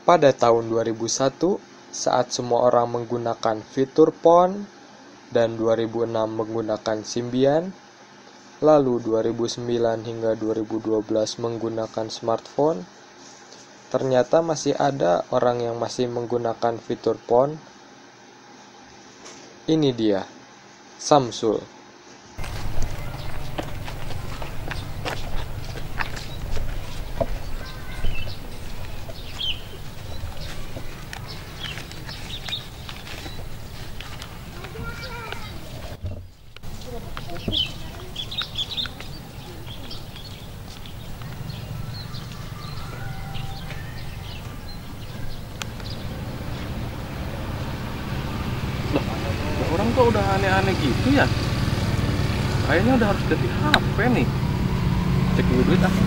Pada tahun 2001, saat semua orang menggunakan fitur PON dan 2006 menggunakan Symbian, lalu 2009 hingga 2012 menggunakan smartphone, ternyata masih ada orang yang masih menggunakan fitur PON. Ini dia, Samsul. Orang kok udah aneh-aneh gitu ya? Kayaknya udah harus ganti HP nih. Cek dulu duit ah.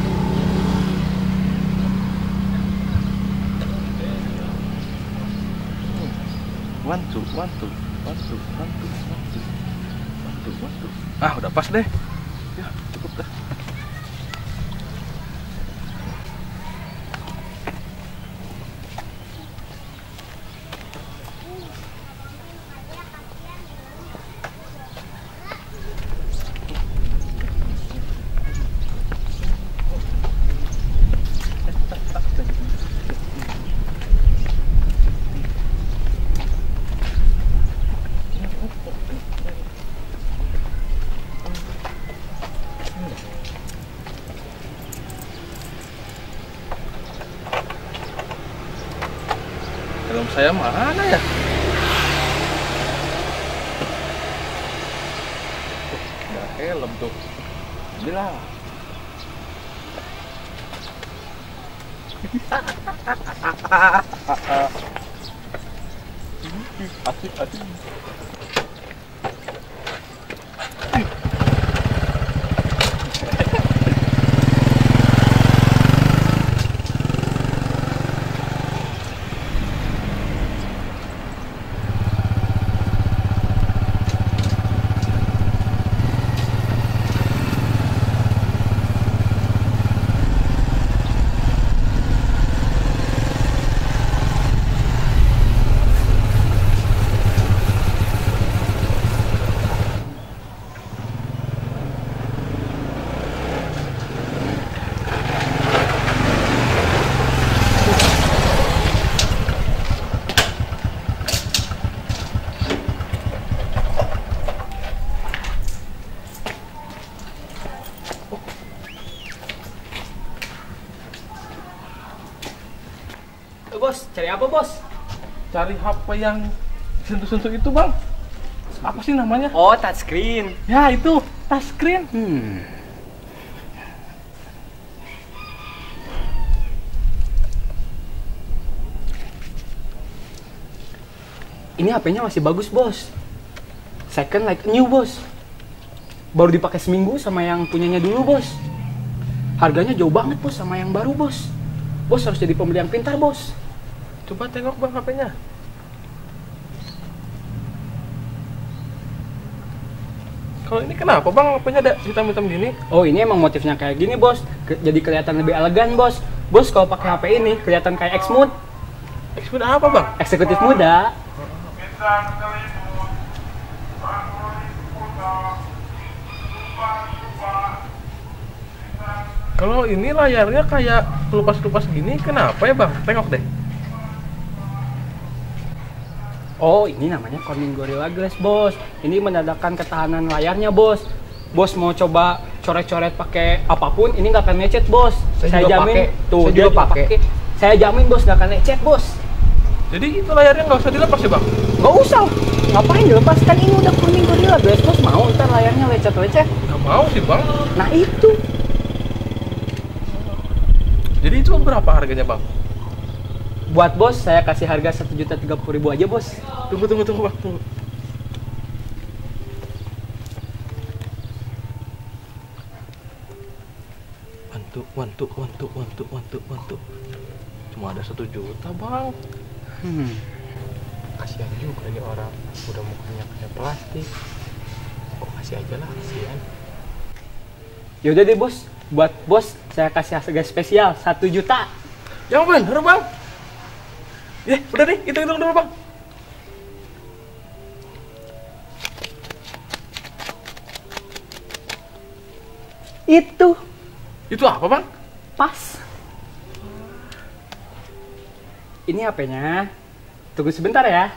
One two. Ah, udah pas deh. Ya, cukup dah. Helm saya mana ya? Tuh, ada helm tuh. Ambillah. Asik. Bos, cari apa bos? Cari HP yang sentuh-sentuh itu bang. Apa sih namanya? Oh, touchscreen. Ya itu, touchscreen. Ini HP-nya masih bagus bos. Second like new bos. Baru dipakai seminggu sama yang punyanya dulu bos. Harganya jauh banget bos sama yang baru bos. Bos harus jadi pembeli yang pintar bos. Coba tengok bang HP-nya. Kalau ini kenapa bang HP-nya ada hitam-hitam gini? Oh, ini emang motifnya kayak gini bos. Jadi kelihatan lebih elegan bos. Bos kalau pakai HP ini kelihatan kayak X-Mood. X-Mood apa bang? Eksekutif muda. Kalau ini layarnya kayak kelupas-kelupas gini, kenapa ya bang? Tengok deh. Oh, ini namanya Corning Gorilla Glass bos. Ini menandakan ketahanan layarnya bos. Bos mau coba coret-coret pakai apapun, ini nggak akan lecet bos. Saya juga jamin. pakai. Tuh, Saya dia juga pakai. Saya jamin bos nggak akan lecet bos. Jadi itu layarnya nggak usah dilepas ya bang? Nggak usah. Ngapain dilepas? Kan ini udah Corning Gorilla Glass bos. Mau ntar layarnya lecet-lecet? Nggak mau sih bang. Nah itu. Jadi itu berapa harganya bang? Buat bos, saya kasih harga 1.030.000 aja bos. Tunggu bang, tunggu. Wantu. Cuma ada 1 juta bang. Kasihan juga nih orang, udah mukanya kayak plastik. Kok kasih aja lah, kasihan. Yaudah deh bos, buat bos saya kasih harga spesial 1 juta. Yang bener bang. Udah deh, hitung dulu bang. Itu apa bang? Pas. Ini HP-nya. Tunggu sebentar ya.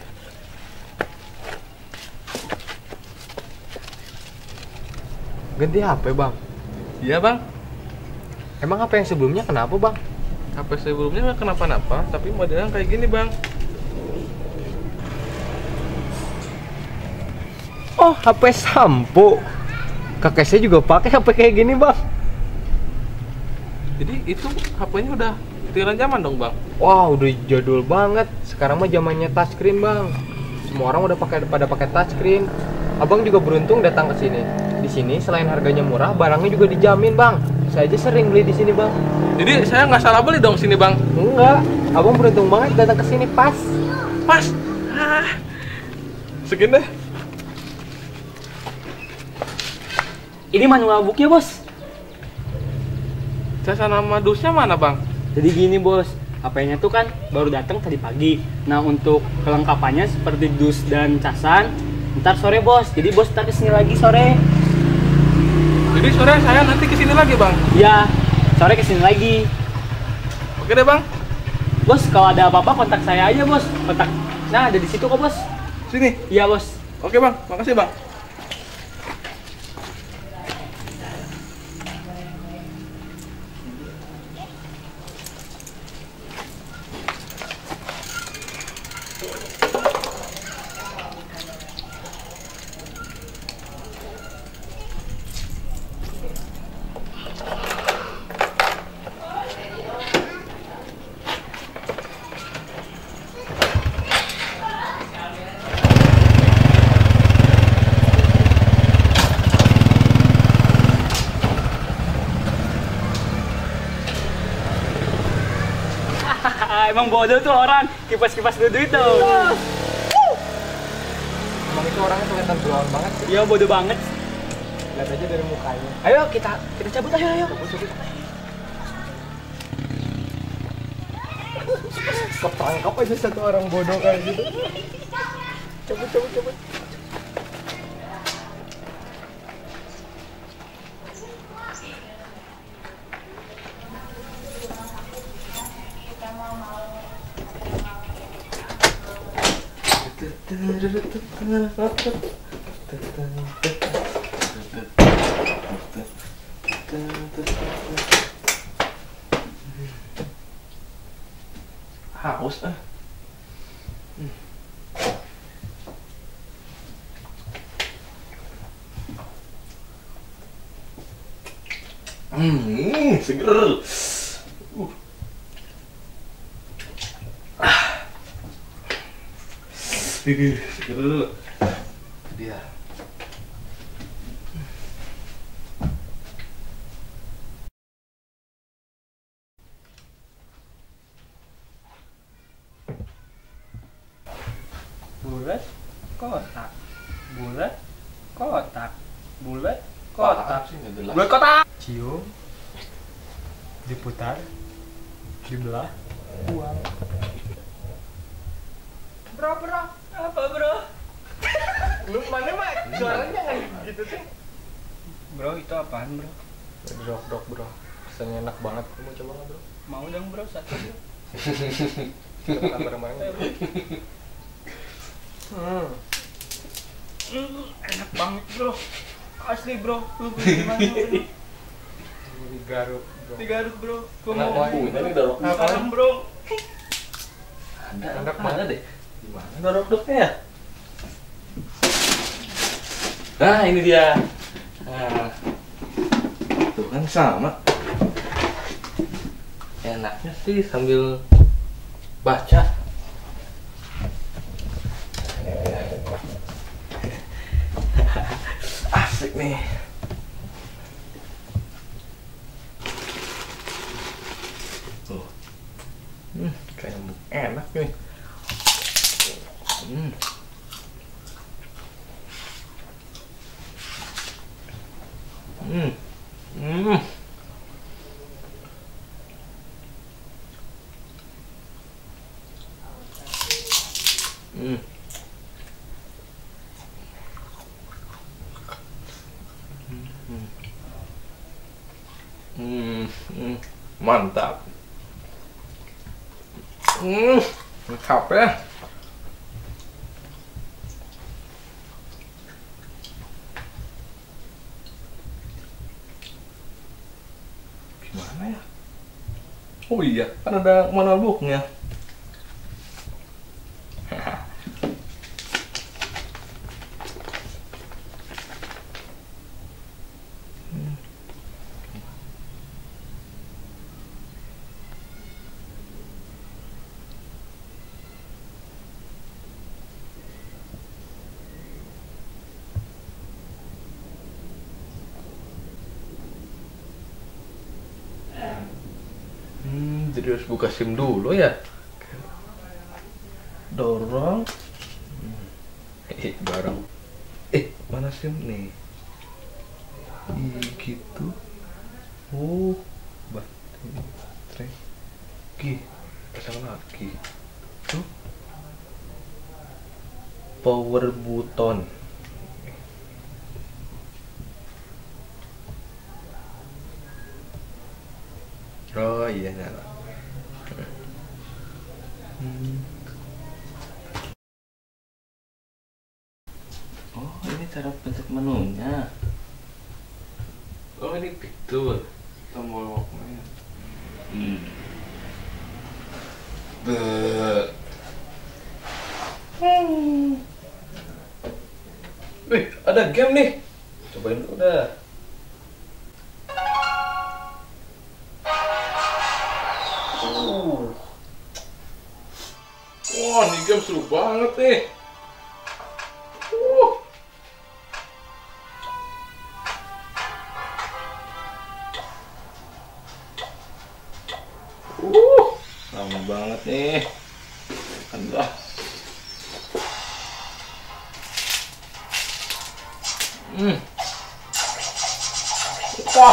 Ganti HP bang. Iya bang. Emang HP yang sebelumnya kenapa bang? HP sebelumnya nggak kenapa-napa, tapi modelnya kayak gini bang. Oh, HP sampo. Kakek saya juga pakai HP kayak gini bang. Jadi itu HP-nya udah ketinggalan zaman dong bang. Wah, udah jadul banget. Sekarang mah zamannya touchscreen bang. Semua orang udah pada pakai touchscreen. Abang juga beruntung datang ke sini. Di sini selain harganya murah, barangnya juga dijamin bang. Saya aja sering beli di sini bang. Jadi saya nggak salah beli dong sini bang. Enggak, abang beruntung banget datang ke sini pas. Pas. Segini deh. Ini manual booknya bos. Jasa nama dusnya mana bang? Jadi gini bos, HP-nya tuh kan baru datang tadi pagi. Nah untuk kelengkapannya seperti dus dan casan, ntar sore bos. Jadi bos ntar kesini lagi sore. Jadi sore saya nanti kesini lagi bang. Ya, sore kesini lagi. Oke deh bang. Bos kalau ada apa-apa kontak saya aja bos. Kontak, nah ada di situ kok bos. Sini. Iya bos. Oke bang, makasih bang. Emang bodoh tuh orang kipas-kipas dulu itu. Emang itu orangnya kelihatan brown banget sih. Iya bodoh banget. Lihat aja dari mukanya. Ayo kita cabut ayo. Ketangkap aja satu orang bodoh kayak gitu. Cabut. Haus ah. Seger. Seger dulu. Dia. Bulat, kotak. Bulat, kotak. Bulat, kotak. Bulat kotak. Cium, diputar, dibelah, buang. Bro, apa bro? Lu mana mah suaranya kan gitu sih. Bro itu apaan bro? Dok bro, rasanya enak banget. Kamu coba nggak bro? Mau dong bro satu. Kita bareng-bareng. Enak banget bro. Asli bro. Lu beli di mana bro? Di Garut bro. Di Garut bro. Gua Kenapa mau punya nih dorok? sekarang bro. Ada mana deh? Di mana dorok-doroknya ya? Nah, ini dia. Nah, tuh kan sama. Enaknya sih sambil baca. Asik nih. Tuh. Kayak enak nih. Hmm. Mantap. Lengkap ya. Gimana ya? Oh iya, kan ada manual booknya. Jadi harus buka SIM dulu ya. Dorong. Barang. Mana SIM nih? Gitu. Oh, baterai. Pasang lagi. Tuh. Power button. Oh iya nyala. Oh ini cara pencet menunya. Oh ini fitur tombol Walkman. Wih ada game nih. Cobain dulu dah. Wah, ini game seru banget nih. Lama banget nih. Aduh. Wah.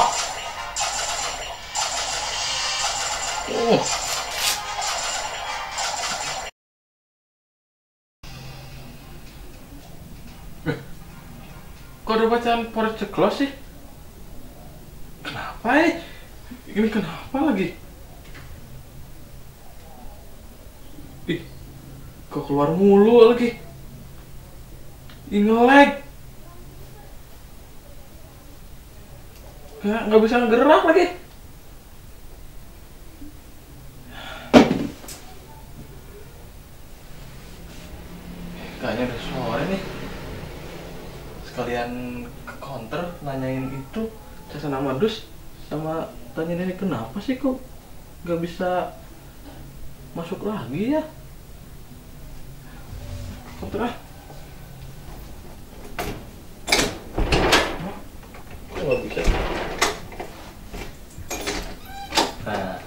Kok ada bacaan Forest Close sih? Kenapa ya? Ini kenapa lagi? Ih, kok keluar mulu lagi? Ini lag. Nggak bisa gerak lagi. Kayaknya udah sore nih. Sekalian ke counter nanyain itu saya nama dus sama tanyain ini kenapa sih kok nggak bisa masuk lagi ya counter ah. Kok nggak bisa? Nah.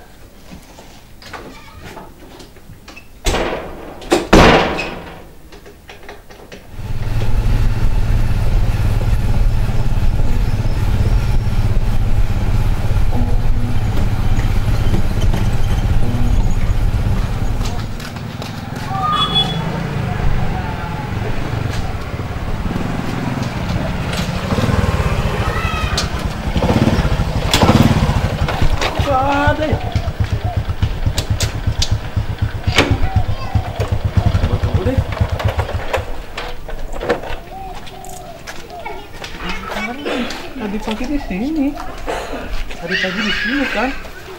Ada ya? Tunggu deh. Tadi pagi di sini. Tadi pagi di sini kan?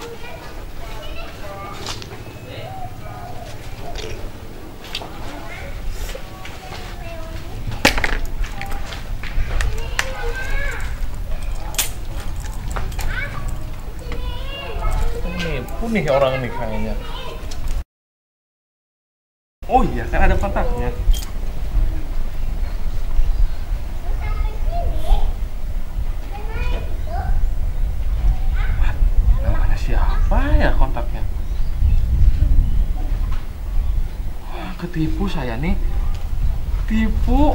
Nih orang nih kayaknya. Oh iya kan ada kontaknya. Namanya siapa ya kontaknya? Wah, ketipu saya nih. Tipu.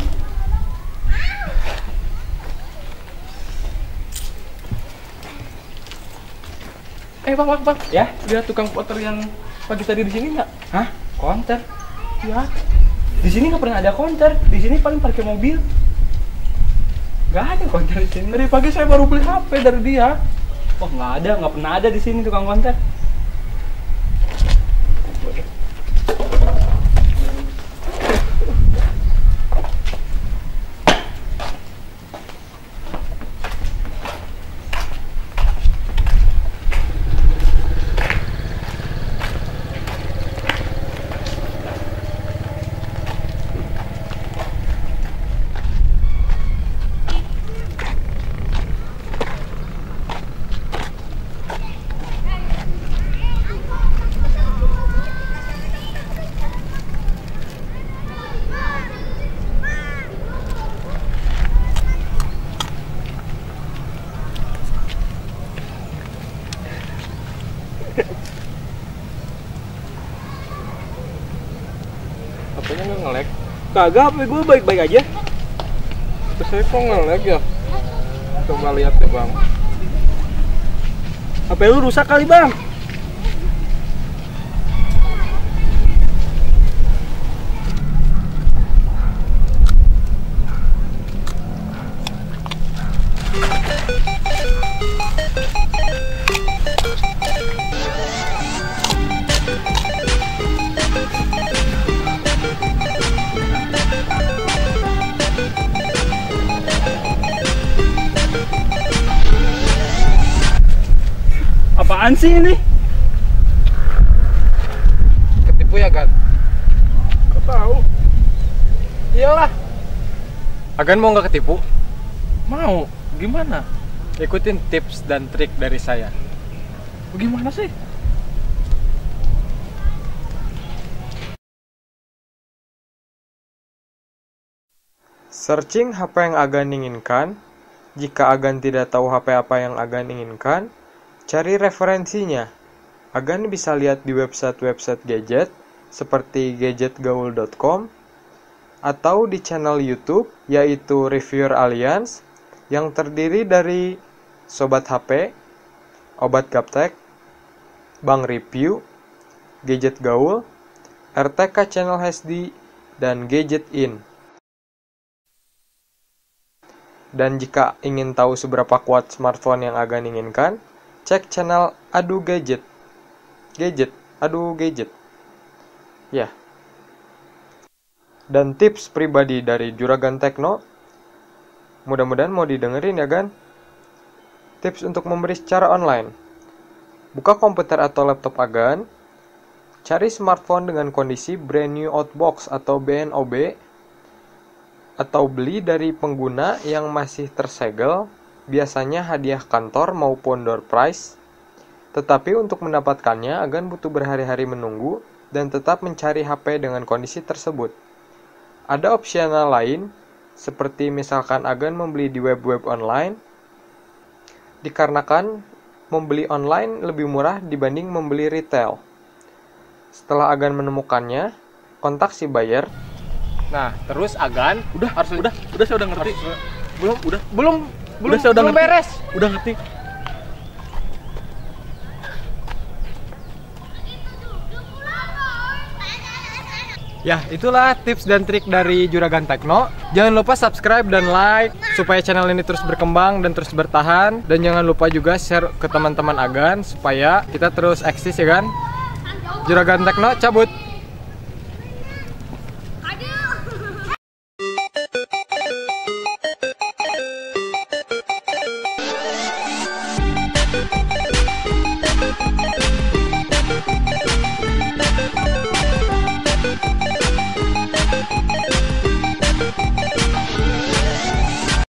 Bang, Ya? lihat tukang poter yang pagi tadi di sini nggak? Hah? Konter? Ya, Di sini nggak pernah ada konter. Di sini paling parkir mobil. Nggak ada konter di sini. Tadi pagi saya baru beli HP dari dia. Oh nggak ada, nggak pernah ada di sini tukang konter. HP-nya nggak nge-lag. Kagak, HP gue baik-baik aja. Terus saya kok nge-lag ya? Coba lihat ya bang. HP lu rusak kali bang. Apaan sih ini? Ketipu ya Gan? Gak tahu. Iyalah. Agan mau nggak ketipu? Mau. Gimana? Ikutin tips dan trik dari saya. Gimana sih? Searching HP yang Agan inginkan. Jika Agan tidak tahu HP apa yang Agan inginkan, cari referensinya. Agan bisa lihat di website-website gadget seperti gadgetgaul.com atau di channel YouTube yaitu Reviewer Alliance yang terdiri dari Sobat HP, Obat Gaptek, Bang Review, Gadget Gaul, RTK Channel HD, dan Gadget In. Dan jika ingin tahu seberapa kuat smartphone yang Agan inginkan, cek channel Adu Gadget. Adu Gadget. Ya. Dan tips pribadi dari Juragan Tekno, mudah-mudahan mau didengerin ya Gan. Tips untuk membeli secara online. Buka komputer atau laptop Agan, cari smartphone dengan kondisi brand new outbox atau BNOB, atau beli dari pengguna yang masih tersegel, biasanya hadiah kantor maupun door prize. Tetapi untuk mendapatkannya, Agan butuh berhari-hari menunggu dan tetap mencari HP dengan kondisi tersebut. Ada opsional lain, seperti misalkan Agan membeli di web-web online, dikarenakan membeli online lebih murah dibanding membeli retail. Setelah Agan menemukannya, kontak si buyer. Nah, terus Agan Udah saya udah ngerti. belum Saya udah ngerti. beres. Udah ngerti. Ya, itulah tips dan trik dari Juragan Tekno. Jangan lupa subscribe dan like supaya channel ini terus berkembang dan terus bertahan. Dan jangan lupa juga share ke teman-teman Agan supaya kita terus eksis ya kan. Juragan Tekno cabut.